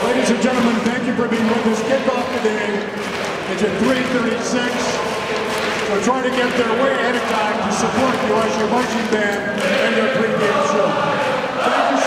Ladies and gentlemen, thank you for being with us. Kickoff today is at 3:36. We're trying to get there way ahead of time to support the OSU marching band and their pregame show. Thank you